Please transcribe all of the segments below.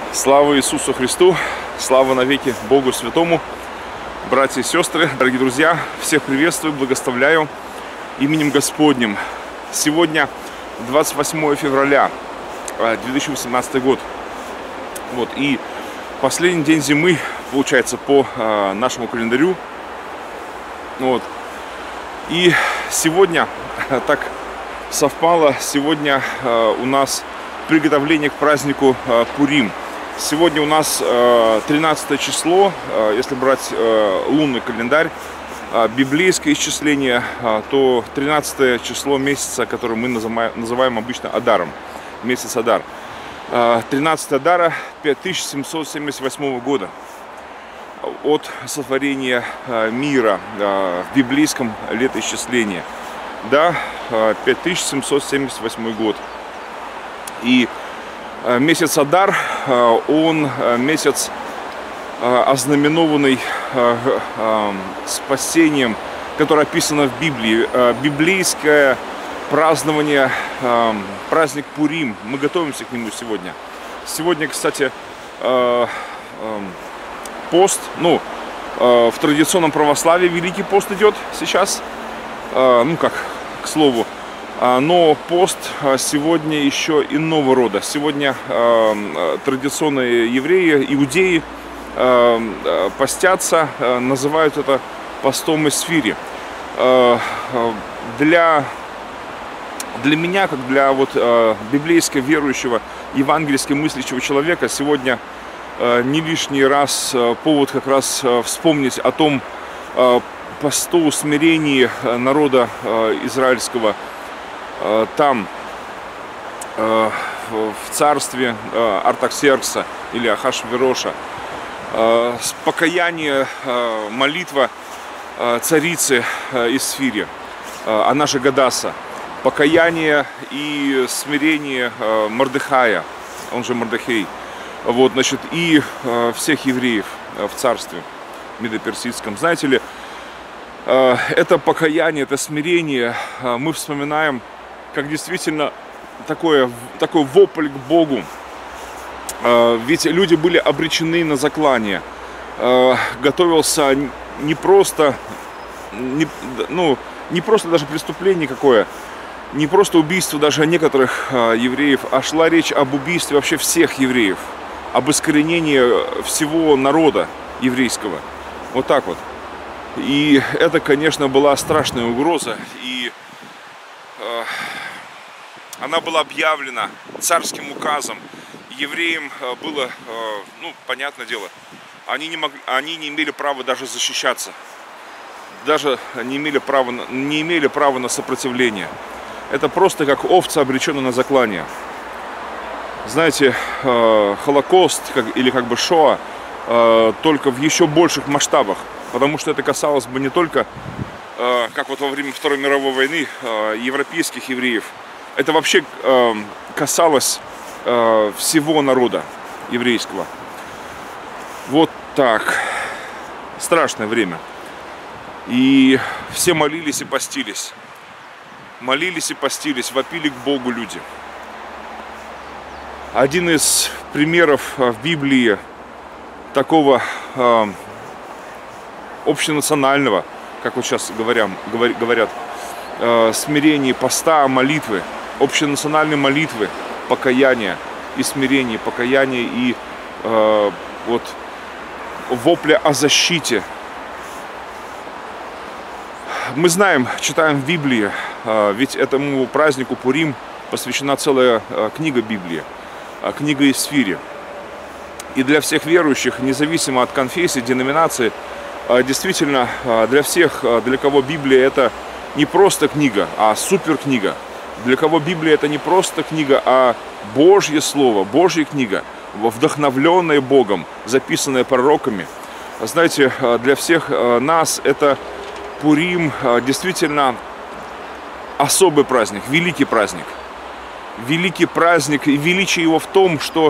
Слава Иисусу Христу, слава навеки Богу Святому, братья и сестры, дорогие друзья, всех приветствую, благословляю именем Господним. Сегодня 28 февраля 2018 год, и последний день зимы, получается, по нашему календарю. И сегодня так совпало, сегодня у нас приготовление к празднику Пурим. Сегодня у нас 13 число, если брать лунный календарь, библейское исчисление, то 13 число месяца, который мы называем обычно Адаром, месяц Адар. 13 Адара 5778 года от сотворения мира в библейском летоисчислении. Да, 5778 год. И месяц Адар, он месяц, ознаменованный спасением, которое описано в Библии. Библейское празднование, праздник Пурим. Мы готовимся к нему сегодня. Сегодня, кстати, пост, в традиционном православии Великий пост идет сейчас, к слову. Но пост сегодня еще иного рода. Сегодня традиционные евреи, иудеи постятся, называют это постом Эсфири. Для меня, как для библейско верующего, евангельски мыслящего человека, сегодня не лишний раз повод как раз вспомнить о том посту смирении народа израильского там, в царстве Артаксеркса или Ахашвероша. Покаяние, молитва царицы Эсфири, она же Гадаса. Покаяние и смирение Мордехая, он же Мордехей. И всех евреев в царстве Медоперсидском. Знаете ли, это покаяние, это смирение мы вспоминаем как действительно такой вопль к Богу. Ведь люди были обречены на заклание. Готовился не просто даже преступление какое, не просто убийство даже некоторых евреев, а шла речь об убийстве вообще всех евреев, об искоренении всего народа еврейского. Вот так вот. И это, конечно, была страшная угроза, и она была объявлена царским указом. Евреям было, понятное дело, они не имели права даже защищаться, даже не имели права на сопротивление. Это просто как овца, обреченная на заклание. Знаете, Холокост или Шоа, только в еще больших масштабах, потому что это касалось бы не только, как во время Второй мировой войны, европейских евреев. Это вообще касалось всего народа еврейского. Вот так. Страшное время. И все молились и постились. Молились и постились, вопили к Богу люди. Один из примеров в Библии такого общенационального, как сейчас говорят, смирения, поста, молитвы, общенациональной молитвы, покаяния и смирения, покаяния и вопля о защите. Мы знаем, читаем в Библии, ведь этому празднику Пурим посвящена целая книга Библии, книга Эсфири. И для всех верующих, независимо от конфессии, деноминации, действительно, для всех, для кого Библия это не просто книга, а суперкнига, для кого Библия это не просто книга, а Божье Слово, Божья книга, вдохновленная Богом, записанная пророками. Знаете, для всех нас это Пурим действительно особый праздник, великий праздник. Великий праздник, и величие его в том, что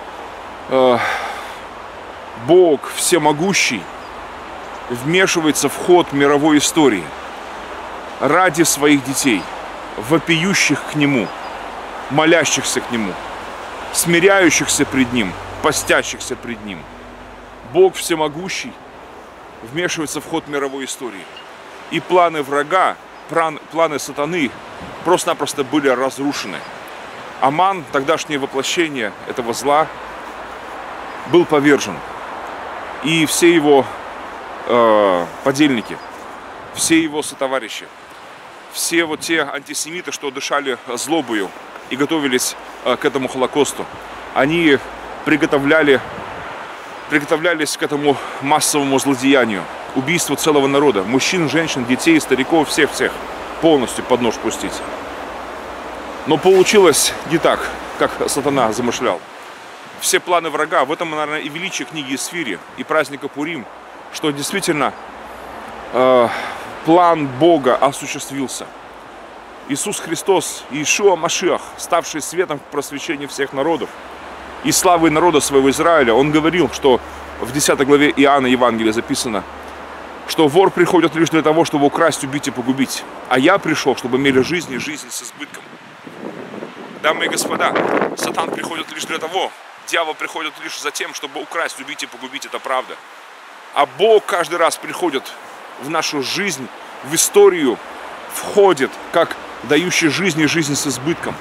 Бог всемогущий вмешивается в ход мировой истории ради своих детей, вопиющих к Нему, молящихся к Нему, смиряющихся пред Ним, постящихся пред Ним. Бог всемогущий вмешивается в ход мировой истории. И планы врага, планы сатаны просто-напросто были разрушены. Аман, тогдашнее воплощение этого зла, был повержен. И все его подельники, все его сотоварищи, все вот те антисемиты, что дышали злобою и готовились к этому Холокосту, они приготовлялись к этому массовому злодеянию, убийству целого народа, мужчин, женщин, детей, стариков, всех полностью под нож пустить. Но получилось не так, как сатана замышлял. Все планы врага, в этом, наверное, и величие книги Исфири, и праздника Пурим, что действительно план Бога осуществился. Иисус Христос, Иешуа Машиах, ставший светом просвещения всех народов и славой народа своего Израиля, Он говорил, что в 10 главе Иоанна Евангелия записано, что вор приходит лишь для того, чтобы украсть, убить и погубить. А я пришел, чтобы имели жизнь и жизнь с избытком. Дамы и господа, сатан приходит лишь для того, дьявол приходит лишь за тем, чтобы украсть, убить и погубить, это правда. А Бог каждый раз приходит в нашу жизнь, в историю, входит, как дающий жизнь и жизнь с избытком.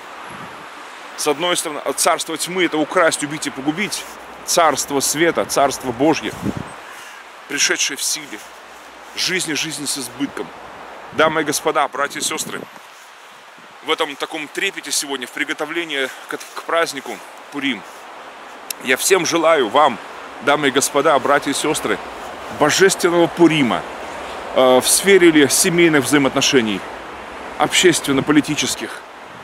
С одной стороны, царство тьмы – это украсть, убить и погубить. Царство света, царство Божье, пришедшее в силе. Жизнь и жизнь с избытком. Дамы и господа, братья и сестры, в этом таком трепете сегодня, в приготовлении к празднику Пурим, я всем желаю вам, дамы и господа, братья и сестры, божественного Пурима в сфере ли семейных взаимоотношений, общественно-политических.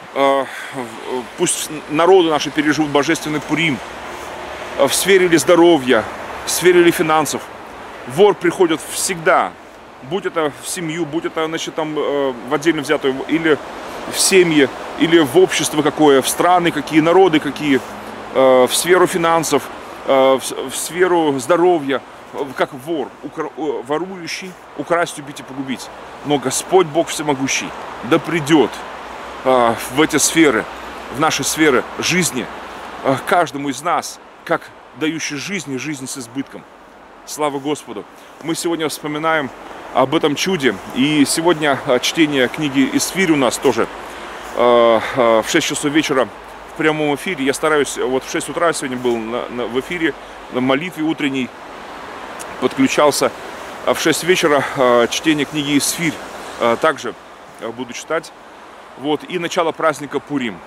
Пусть народы наши переживут божественный Пурим в сфере ли здоровья, в сфере ли финансов. Вор приходит всегда, будь это в семью, будь это, значит, там, в отдельно взятую, или в семье, или в общество какое, в страны какие, народы какие, в сферу финансов, в сферу здоровья, как вор, ворующий, украсть, убить и погубить. Но Господь Бог всемогущий да придет в эти сферы, в наши сферы жизни, каждому из нас, как дающий жизнь и жизнь с избытком. Слава Господу! Мы сегодня вспоминаем об этом чуде. И сегодня чтение книги Исфири у нас тоже в 6 часов вечера в прямом эфире. Я стараюсь, вот в 6 утра сегодня был в эфире, на молитве утренней, подключался. А в 6 вечера чтение книги Исфирь также буду читать. Вот, и начало праздника Пурим.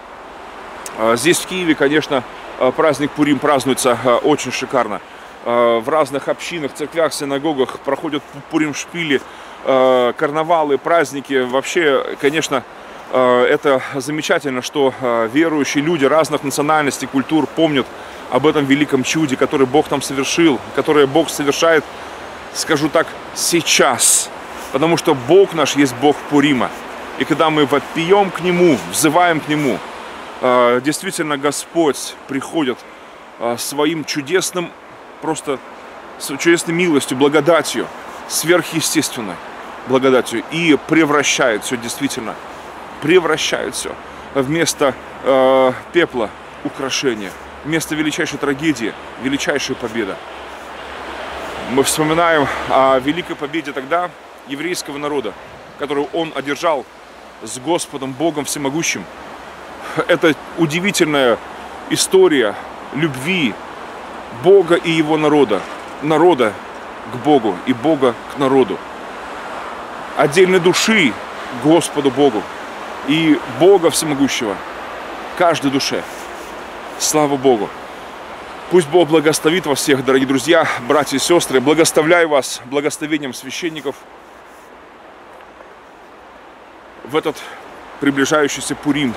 Здесь в Киеве, конечно, праздник Пурим празднуется очень шикарно. В разных общинах, церквях, синагогах проходят Пурим-шпили, карнавалы, праздники. Вообще, конечно, это замечательно, что верующие люди разных национальностей, культур помнят об этом великом чуде, который Бог там совершил, которое Бог совершает, скажу так, сейчас. Потому что Бог наш есть Бог Пурима. И когда мы вопием к Нему, взываем к Нему, действительно Господь приходит своим чудесным, просто чудесной милостью, благодатью, сверхъестественной благодатью и превращает все действительно, превращает все вместо пепла украшения, вместо величайшей трагедии величайшая победа. Мы вспоминаем о великой победе тогда еврейского народа, которую он одержал с Господом Богом Всемогущим. Это удивительная история любви Бога и Его народа, народа к Богу и Бога к народу, отдельной души к Господу Богу и Бога Всемогущего каждой душе. Слава Богу! Пусть Бог благословит вас всех, дорогие друзья, братья и сестры. Благословляю вас благословением священников в этот приближающийся Пурим.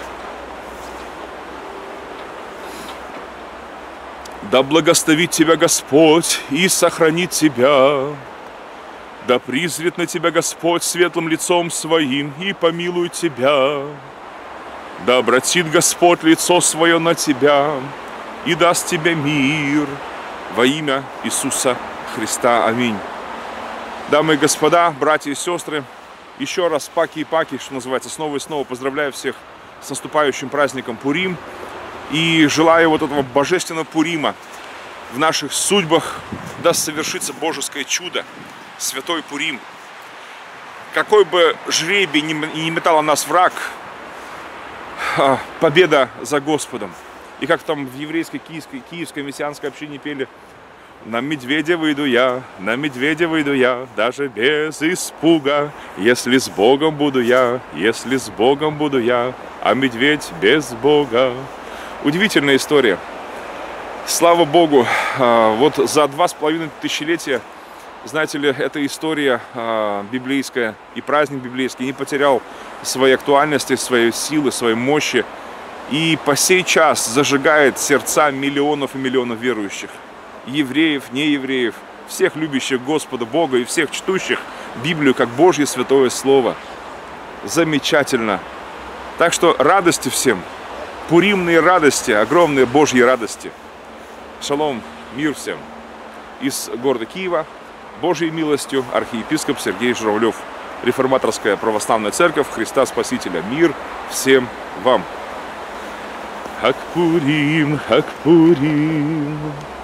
Да благословит тебя Господь и сохранит тебя. Да призрит на тебя Господь светлым лицом своим и помилует тебя. Да обратит Господь лицо свое на тебя и даст тебе мир во имя Иисуса Христа. Аминь. Дамы и господа, братья и сестры, еще раз паки и паки, что называется, снова и снова поздравляю всех с наступающим праздником Пурим. И желаю вот этого божественного Пурима в наших судьбах, да совершится божеское чудо, святой Пурим. Какой бы жребий ни метал нас враг, победа за Господом. И как там в еврейской киевской мессианской общине пели: на медведя выйду я, на медведя выйду я, даже без испуга. Если с Богом буду я, если с Богом буду я, а медведь без Бога. Удивительная история. Слава Богу, вот за 2,5 тысячелетия, знаете ли, эта история библейская и праздник библейский не потерял своей актуальности, своей силы, своей мощи. И по сей час зажигает сердца миллионов и миллионов верующих. Евреев, неевреев, всех любящих Господа Бога и всех чтущих Библию как Божье святое Слово. Замечательно. Так что радости всем. Пуримные радости, огромные Божьи радости. Шалом, мир всем. Из города Киева Божьей милостью архиепископ Сергей Журавлев. Реформаторская православная церковь Христа Спасителя. Мир всем вам. Хак Пурим, Хак Пурим.